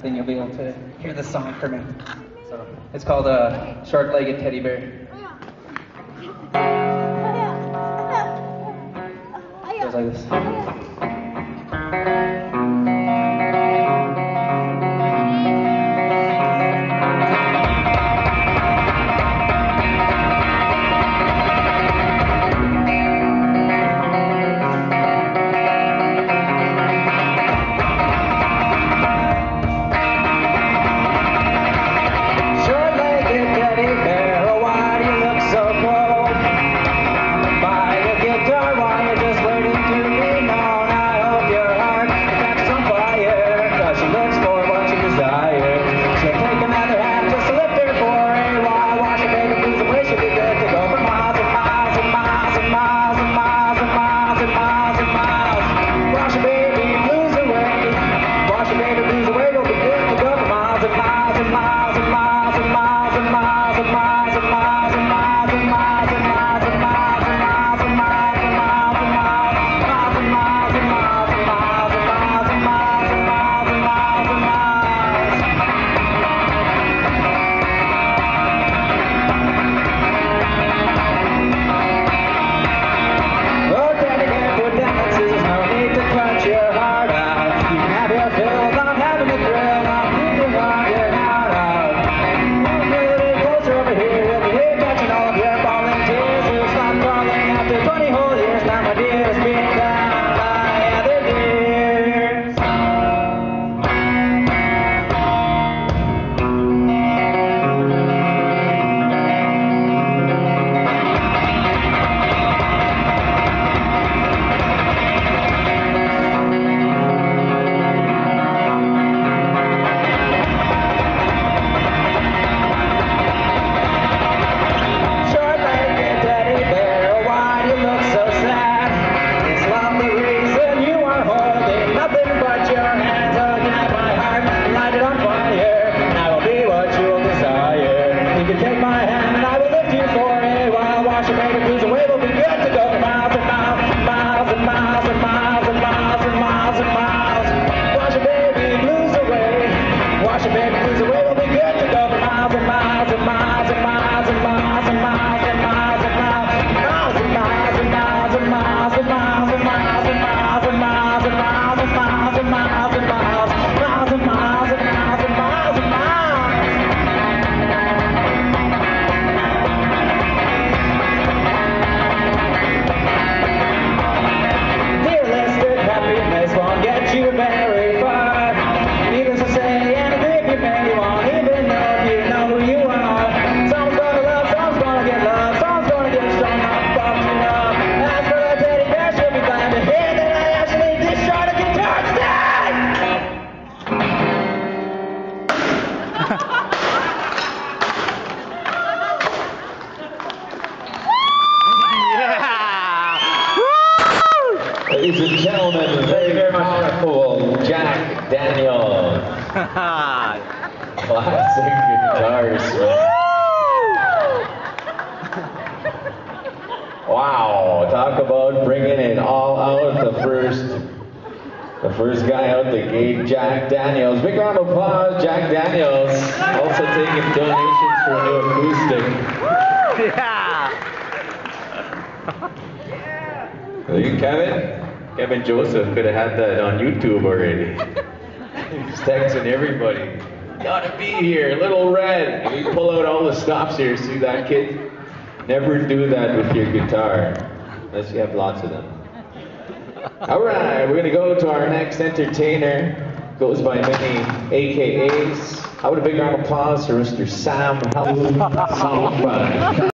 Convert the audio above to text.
then you'll be able to hear the song from me. So it's called Short-Legged Teddy Bear. It goes like this. Ladies and gentlemen, the very powerful Jack Daniels. Classic guitars. Wow, talk about bringing it all out. The first guy out the gate, Jack Daniels. Big round of applause, Jack Daniels. Also taking donations for a new acoustic. Yeah. Kevin Joseph could have had that on YouTube already. He's texting everybody. Gotta be here, Little Red. And we pull out all the stops here. See that, kid? Never do that with your guitar, unless you have lots of them. All right, we're gonna go to our next entertainer. Goes by many AKAs. How about a big round of applause for Mr. Sam Halpern?